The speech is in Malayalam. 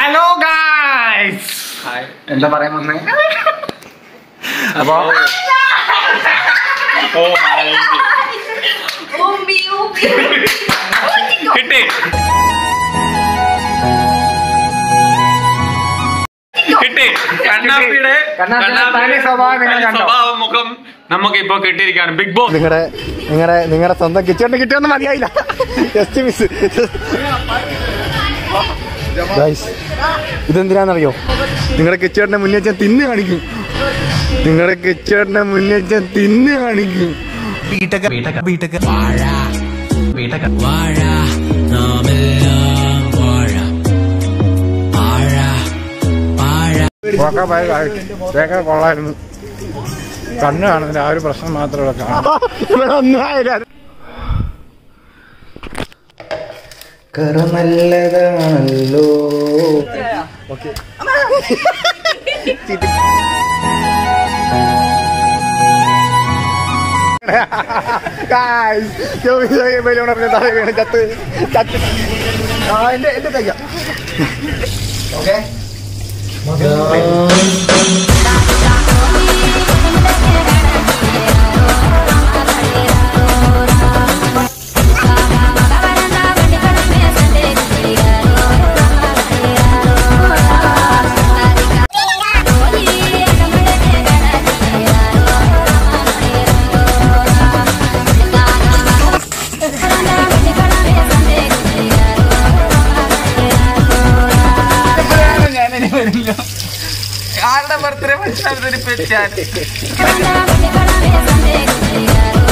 Hello guys. എന്താ പറയാൻ വന്നേ? അപ്പൊ കിട്ടി. കണ്ണാപ്പിയുടെ സ്വഭാവ മുഖം നമുക്ക് ഇപ്പൊ കിട്ടിയിരിക്കുകയാണ്. ബിഗ് ബോസ് നിങ്ങളുടെ സ്വന്തം കിച്ചണിന് കിട്ടിയൊന്നും മതിയായില്ല. Just miss. ഇതെന്തിനാന്നറിയോ? നിങ്ങളുടെ കിച്ചേട്ടന്റെ മുന്നേ ഞാൻ തിന്ന് കാണിക്കും. നിങ്ങളുടെ കിച്ചേട്ടന്റെ മുന്നേ ഞാൻ തിന്ന് കാണിക്കും. കൊള്ളായിരുന്നു. കണ്ണ് കാണുന്നില്ല, ആ ഒരു പ്രശ്നം മാത്രമേ കാണാം. ഒന്നും ആയില്ല. കറ നല്ലതാണല്ലോ. ഓക്കെ എന്റെ തയ്ക്കാം. ഓക്കെ ആരുടെ ബർത്ത്ഡേ